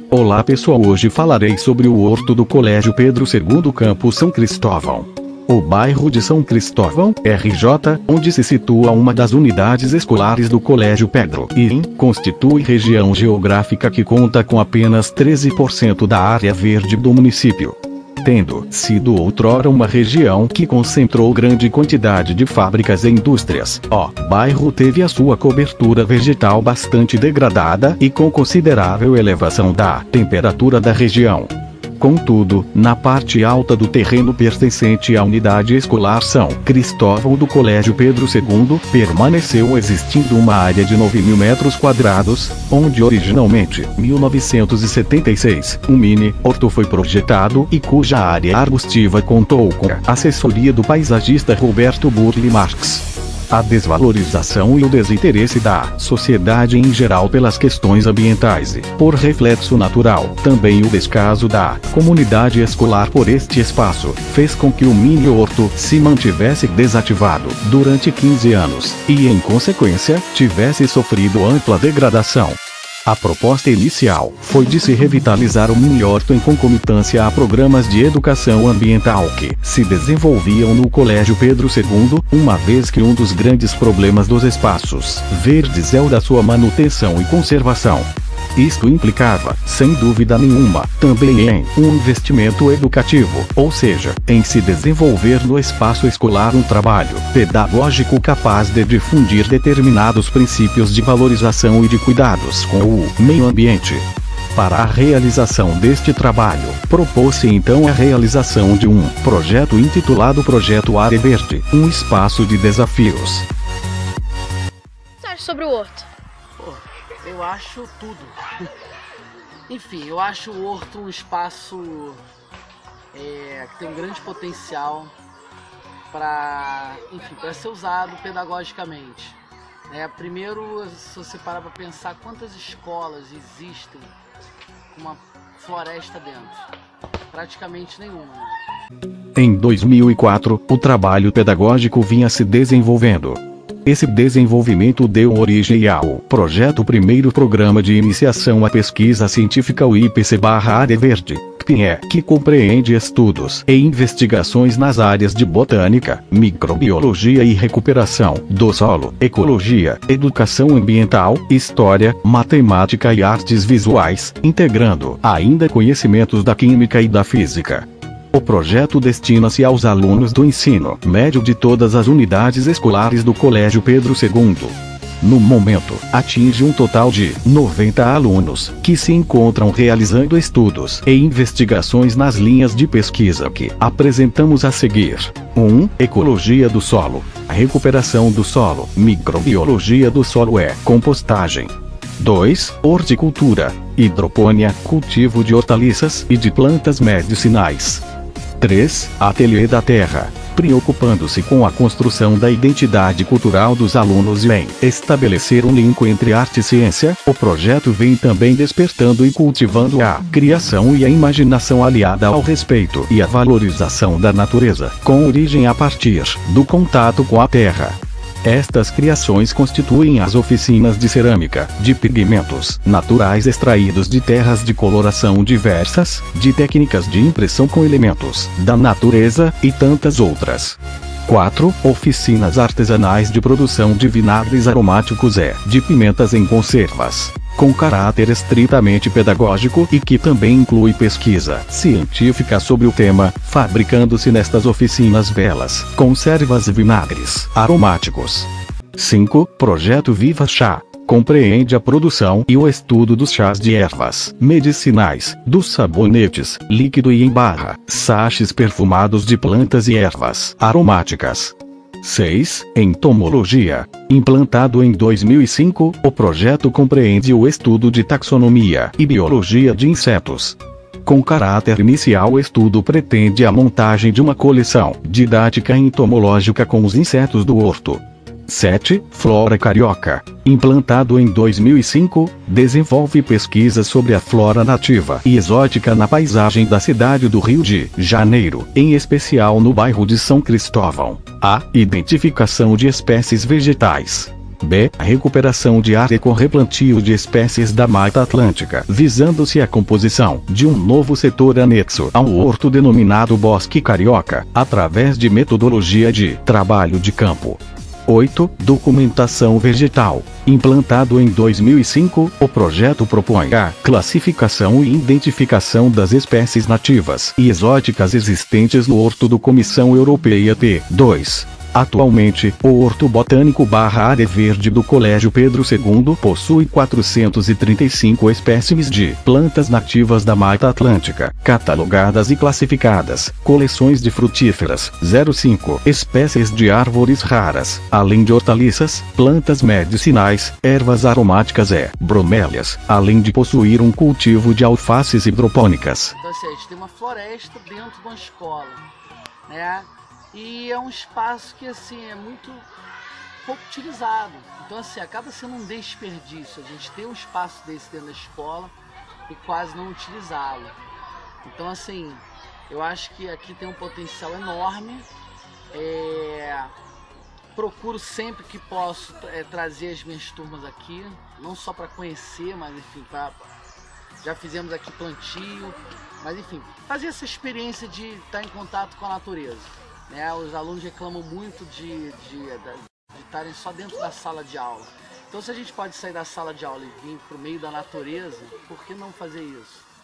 Olá pessoal, hoje falarei sobre o horto do Colégio Pedro II Campus São Cristóvão. O bairro de São Cristóvão, RJ, onde se situa uma das unidades escolares do Colégio Pedro I, constitui região geográfica que conta com apenas 13% da área verde do município. Tendo sido outrora uma região que concentrou grande quantidade de fábricas e indústrias, o bairro teve a sua cobertura vegetal bastante degradada e com considerável elevação da temperatura da região. Contudo, na parte alta do terreno pertencente à unidade escolar São Cristóvão do Colégio Pedro II, permaneceu existindo uma área de 9.000 metros quadrados, onde originalmente, 1976, um mini-horto foi projetado e cuja área arbustiva contou com a assessoria do paisagista Roberto Burle Marx. A desvalorização e o desinteresse da sociedade em geral pelas questões ambientais e, por reflexo natural, também o descaso da comunidade escolar por este espaço, fez com que o mini-horto se mantivesse desativado durante 15 anos, e em consequência, tivesse sofrido ampla degradação. A proposta inicial foi de se revitalizar o mini-horto em concomitância a programas de educação ambiental que se desenvolviam no Colégio Pedro II, uma vez que um dos grandes problemas dos espaços verdes é o da sua manutenção e conservação. Isto implicava, sem dúvida nenhuma, também em um investimento educativo, ou seja, em se desenvolver no espaço escolar um trabalho pedagógico capaz de difundir determinados princípios de valorização e de cuidados com o meio ambiente. Para a realização deste trabalho, propôs-se então a realização de um projeto intitulado Projeto Área Verde, um espaço de desafios. O que você acha sobre o horto? Eu acho tudo. Enfim, eu acho o horto um espaço que tem um grande potencial para ser usado pedagogicamente. Primeiro, se você parar para pensar quantas escolas existem com uma floresta dentro, praticamente nenhuma. Em 2004, o trabalho pedagógico vinha se desenvolvendo. Esse desenvolvimento deu origem ao projeto Primeiro Programa de Iniciação à Pesquisa Científica UIPC/Área Verde, PIE, que compreende estudos e investigações nas áreas de botânica, microbiologia e recuperação do solo, ecologia, educação ambiental, história, matemática e artes visuais, integrando ainda conhecimentos da química e da física. O projeto destina-se aos alunos do ensino médio de todas as unidades escolares do Colégio Pedro II. No momento, atinge um total de 90 alunos, que se encontram realizando estudos e investigações nas linhas de pesquisa que apresentamos a seguir. 1. Ecologia do solo. A recuperação do solo. Microbiologia do solo e compostagem. 2. Horticultura. Hidropônia, cultivo de hortaliças e de plantas medicinais. 3. Ateliê da Terra, preocupando-se com a construção da identidade cultural dos alunos e em estabelecer um link entre arte e ciência. O projeto vem também despertando e cultivando a criação e a imaginação aliada ao respeito e à valorização da natureza, com origem a partir do contato com a terra. Estas criações constituem as oficinas de cerâmica, de pigmentos naturais extraídos de terras de coloração diversas, de técnicas de impressão com elementos da natureza, e tantas outras. 4. Oficinas artesanais de produção de vinagres aromáticos e de pimentas em conservas, com caráter estritamente pedagógico e que também inclui pesquisa científica sobre o tema, fabricando-se nestas oficinas velas, conservas e vinagres aromáticos. 5. Projeto Viva Chá. Compreende a produção e o estudo dos chás de ervas medicinais, dos sabonetes, líquido e em barra, sachês perfumados de plantas e ervas aromáticas. 6. Entomologia. Implantado em 2005, o projeto compreende o estudo de taxonomia e biologia de insetos. Com caráter inicial, o estudo pretende a montagem de uma coleção didática entomológica com os insetos do horto. 7. Flora carioca. Implantado em 2005, desenvolve pesquisas sobre a flora nativa e exótica na paisagem da cidade do Rio de Janeiro, em especial no bairro de São Cristóvão. A identificação de espécies vegetais. B. A recuperação de área com replantio de espécies da Mata Atlântica, visando-se a composição de um novo setor anexo ao horto denominado Bosque Carioca, através de metodologia de trabalho de campo. 8. Documentação vegetal. Implantado em 2005, o projeto propõe a classificação e identificação das espécies nativas e exóticas existentes no horto do Comissão Europeia P2. Atualmente, o Horto Botânico / Área Verde do Colégio Pedro II possui 435 espécimes de plantas nativas da Mata Atlântica, catalogadas e classificadas, coleções de frutíferas, 0,5 espécies de árvores raras, além de hortaliças, plantas medicinais, ervas aromáticas e bromélias, além de possuir um cultivo de alfaces hidropônicas. Então assim, a gente tem uma floresta dentro de uma escola, né? E é um espaço que assim é muito pouco utilizado. Então assim, acaba sendo um desperdício a gente ter um espaço desse dentro da escola e quase não utilizá-lo. Então assim, eu acho que aqui tem um potencial enorme. Procuro sempre que posso trazer as minhas turmas aqui, não só para conhecer, mas enfim, já fizemos aqui plantio, mas enfim, fazer essa experiência de estar em contato com a natureza. Né? Os alunos reclamam muito de estarem só dentro da sala de aula. Então se a gente pode sair da sala de aula e vir para o meio da natureza, por que não fazer isso?